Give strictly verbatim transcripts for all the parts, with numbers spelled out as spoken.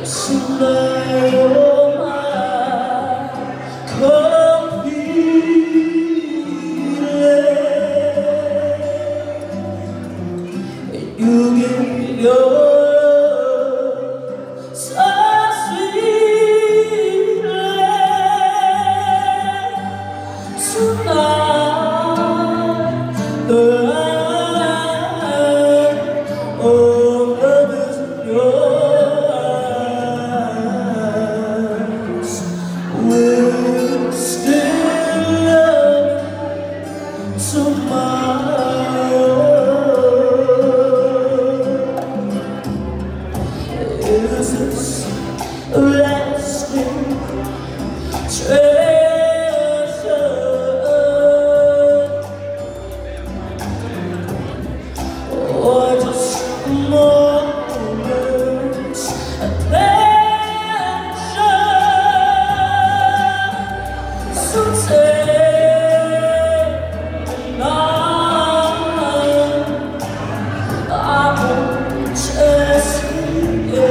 You give your so sweetly tonight. The light of love is in your eyes. We'll still love tomorrow. Is this a lasting treasure, or just moments of pleasure? So take mine, I won't chase you.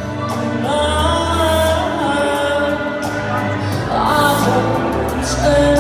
Say